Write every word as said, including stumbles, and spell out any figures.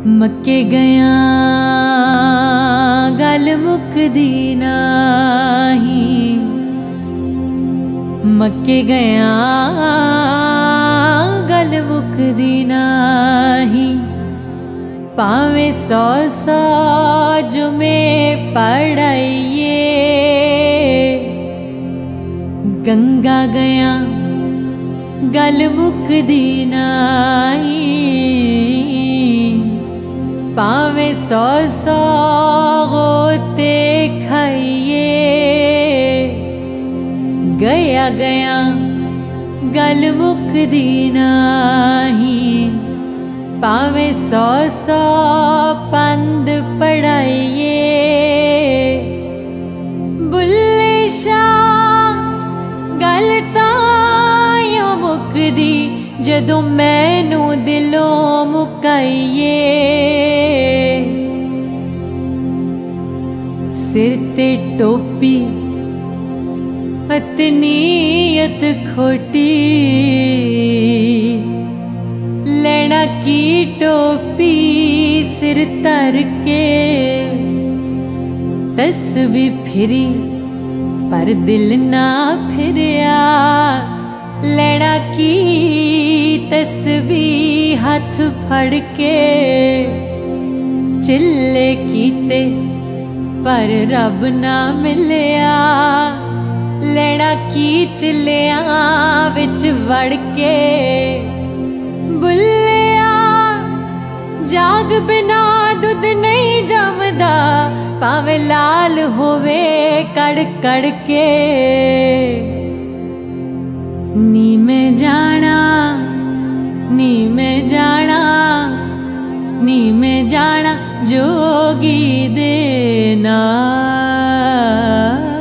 मक्के गया गल मुकदी नाही, मक्के गया गल मुकदी नाही। पावे सौ सौ जुमे पढ़ाइए, गंगा गया गल मुकदी नाही। पावे सौ सौ गोते खाइए, गया गया गल मुकदी नाही। पावे सौ सौ पंद पढ़ाइए, बुल्ले शाह गल तां मुकदी जदों मैनू दिलों मुकाइए। सिर ते टोपी अतनीयत खोटी, लेना की टोपी सिर तर के। तस्बी फिरी पर दिल ना फिरिया, लेना की तस्बी हाथ फड़ के। चिल्ले कीते पर रब ना मिलिया, लेना की चिल्लिया विच वड़ के। बुल्लिया जाग बिना दुध नहीं जमदा, पावे लाल होवे कड़ कड़ के। नी मैं जाना नी मैं जाना नी मैं जाना जोगी दे नाल।